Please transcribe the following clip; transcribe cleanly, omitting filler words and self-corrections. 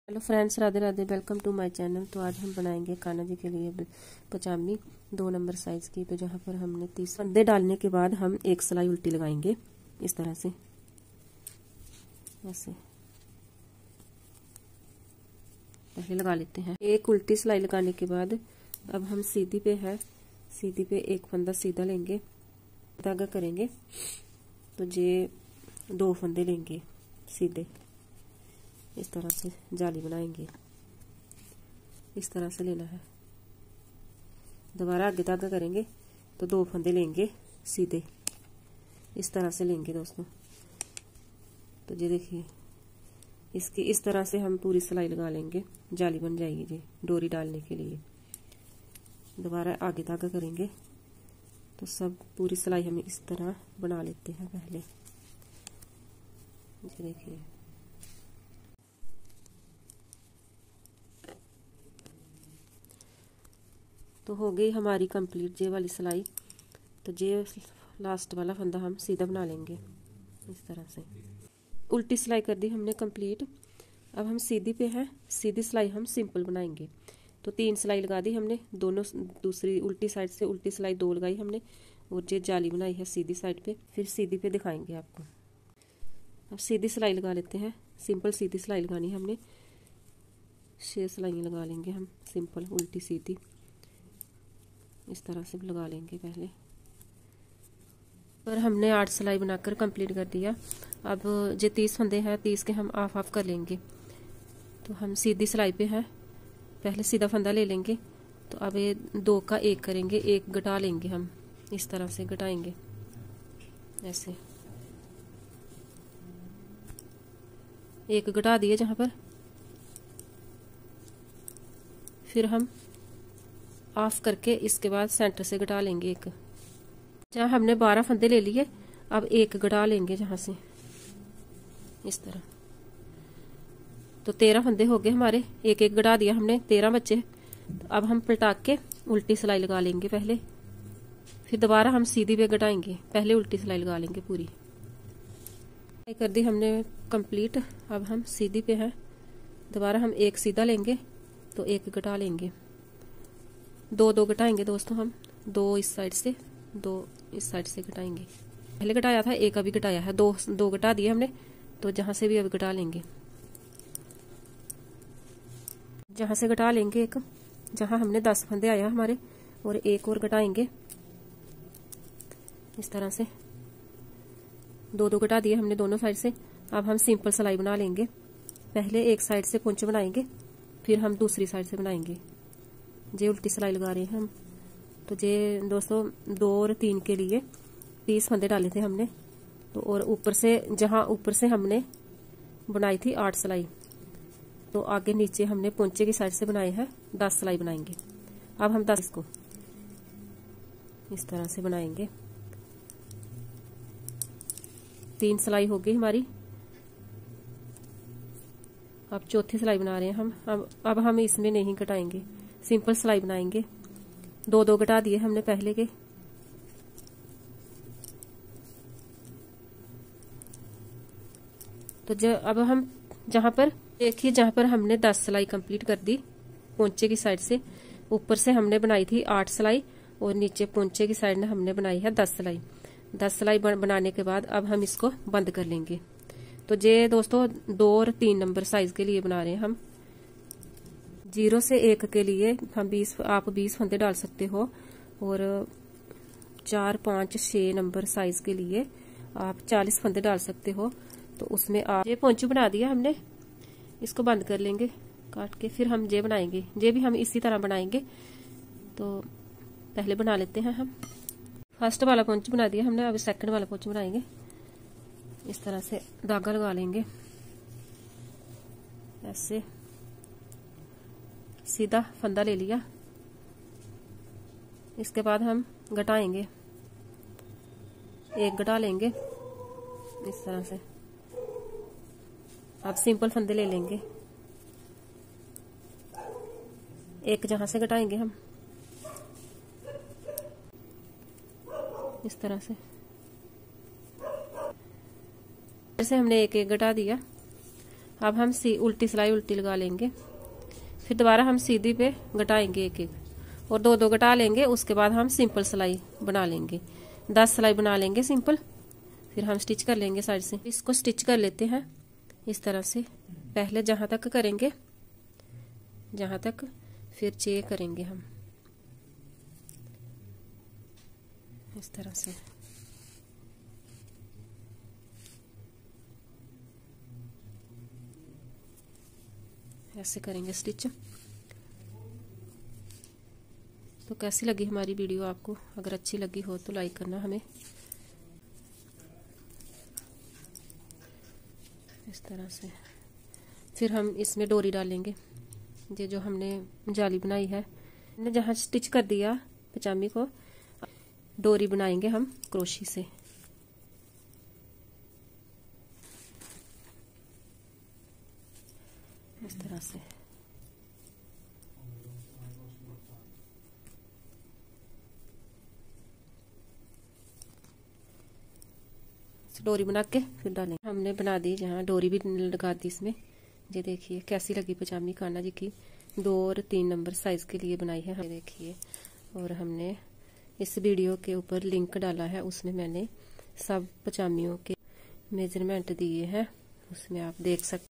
Hello friends, Radhe Radhe. Welcome to my channel. तो आज हम बनाएंगे कान्हा जी के लिए पचामी 2 नंबर साइज की। तो जहाँ पर हमने 30 फंदे डालने के बाद हम एक सिलाई उल्टी लगाएंगे इस तरह से, ऐसे पहले लगा लेते हैं। एक उल्टी सिलाई लगाने के बाद अब हम सीधी पे है, सीधी पे एक फंदा सीधा लेंगे, धागा करेंगे। तो ये 2 फंदे लेंगे सीधे, इस तरह से जाली बनाएंगे। इस तरह से लेना है। दोबारा आगे धागा करेंगे तो 2 फंदे लेंगे सीधे, इस तरह से लेंगे दोस्तों। तो ये देखिए, इसकी इस तरह से हम पूरी सिलाई लगा लेंगे, जाली बन जाएगी जी डोरी डालने के लिए। दोबारा आगे धागा करेंगे तो सब पूरी सिलाई हम इस तरह बना लेते हैं पहले। ये देखिए, तो हो गई हमारी कंप्लीट ये वाली सिलाई। तो ये लास्ट वाला फंदा हम सीधा बना लेंगे इस तरह से। उल्टी सिलाई कर दी हमने कंप्लीट। अब हम सीधी पे हैं, सीधी सिलाई हम सिंपल बनाएंगे। तो 3 सिलाई लगा दी हमने, दोनों दूसरी उल्टी साइड से उल्टी सिलाई 2 लगाई हमने, और ये जाली बनाई है सीधी साइड पे। फिर सीधी पे दिखाएंगे आपको। अब सीधी सिलाई लगा लेते हैं। सिंपल सीधी सिलाई लगानी है हमने, 6 सिलाइयाँ लगा लेंगे हम सिंपल उल्टी सीधी, इस तरह से लगा लेंगे पहले। पर हमने 8 सिलाई बनाकर कंप्लीट कर दिया। अब जो 30 फंदे हैं, 30 के हम ऑफ कर लेंगे। तो हम सीधी सिलाई पे हैं, पहले सीधा फंदा ले लेंगे। तो अब ये 2 का 1 करेंगे, 1 घटा लेंगे हम, इस तरह से घटाएंगे ऐसे। 1 घटा दिए जहां पर, फिर हम ऑफ करके इसके बाद सेंटर से घटा लेंगे 1। जहाँ हमने 12 फंदे ले लिए, अब 1 घटा लेंगे जहां से, इस तरह। तो 13 फंदे हो गए हमारे, 1 घटा दिया हमने, 13 बचे। तो अब हम पलटा के उल्टी सिलाई लगा लेंगे पहले, फिर दोबारा हम सीधी पे घटाएंगे, पहले उल्टी सिलाई लगा लेंगे पूरी। कर दी हमने कंप्लीट। अब हम सीधी पे हैं, दोबारा हम 1 सीधा लेंगे तो 1 घटा लेंगे, 2 घटाएंगे दोस्तों हम, 2 इस साइड से, 2 इस साइड से घटाएंगे। पहले घटाया था, 1 अभी घटाया है, 2 घटा दिए हमने। तो जहां से भी अभी घटा लेंगे, जहां से घटा लेंगे 1, जहां हमने 10 फंदे आया हमारे, और 1 और घटाएंगे इस तरह से। 2 घटा दिए हमने दोनों साइड से। अब हम सिंपल सिलाई बना लेंगे। पहले एक साइड से पोंचे बनाएंगे, फिर हम दूसरी साइड से बनाएंगे। ये उल्टी सिलाई लगा रहे हैं हम। तो ये दोस्तों 2 और 3 के लिए 30 फंदे डाले थे हमने। तो और ऊपर से, जहां ऊपर से हमने बनाई थी 8 सिलाई, तो आगे नीचे हमने पोंचे की साइड से बनाए हैं 10 सिलाई बनाएंगे। अब हम 10 को इस तरह से बनाएंगे। 3 सिलाई हो गई हमारी। अब चौथी सिलाई बना रहे हैं हम। अब हम इसमें नहीं घटाएंगे, सिंपल सिलाई बनाएंगे। 2 घटा दिए हमने पहले के। तो अब हम जहां पर देखिए, जहां पर हमने 10 सिलाई कंप्लीट कर दी पोंचे की साइड से, ऊपर से हमने बनाई थी 8 सिलाई, और नीचे पोंचे की साइड में हमने बनाई है 10 सिलाई। 10 सिलाई बनाने के बाद अब हम इसको बंद कर लेंगे। तो ये दोस्तों 2 और 3 नंबर साइज के लिए बना रहे हैं हम। 0 से 1 के लिए हम 20 फंदे डाल सकते हो, और 4, 5, 6 नंबर साइज के लिए आप 40 फंदे डाल सकते हो। तो उसमें आप ये पोंचू बना दिया हमने, इसको बंद कर लेंगे काट के। फिर हम ये बनाएंगे, ये भी हम इसी तरह बनाएंगे। तो पहले बना लेते हैं हम। फर्स्ट वाला पोंचू बना दिया हमने, अब सेकंड वाला पोंचू बनाएंगे। इस तरह से धागा लगा लेंगे ऐसे, सीधा फंदा ले लिया। इसके बाद हम घटाएंगे, 1 घटा लेंगे इस तरह से। अब सिंपल फंदे ले लेंगे, 1 जहां से घटाएंगे हम इस तरह से। जैसे हमने 1 घटा दिया। अब हम उल्टी सिलाई उल्टी लगा लेंगे, फिर दोबारा हम सीधी पे घटाएंगे एक एक और 2-2 घटा लेंगे। उसके बाद हम सिंपल सिलाई बना लेंगे, 10 सिलाई बना लेंगे सिंपल। फिर हम स्टिच कर लेंगे साइड से। इसको स्टिच कर लेते हैं इस तरह से, पहले जहां तक करेंगे जहां तक, फिर चेक करेंगे हम इस तरह से। ऐसे करेंगे स्टिच। तो कैसी लगी हमारी वीडियो आपको? अगर अच्छी लगी हो तो लाइक करना हमें। इस तरह से फिर हम इसमें डोरी डालेंगे। ये जो हमने जाली बनाई है, हमने जहाँ स्टिच कर दिया पजामी को, डोरी बनाएंगे हम क्रोशी से। इस तरह से डोरी बना के फिर डालेंगे। हमने बना दी, जहाँ डोरी भी लगा दी इसमें। ये देखिए कैसी लगी पजामी कान्हा जी की। 2 और 3 नंबर साइज के लिए बनाई है, हमें देखिए। और हमने इस वीडियो के ऊपर लिंक डाला है, उसमें मैंने सब पजामियों के मेजरमेंट दिए हैं, उसमें आप देख सकते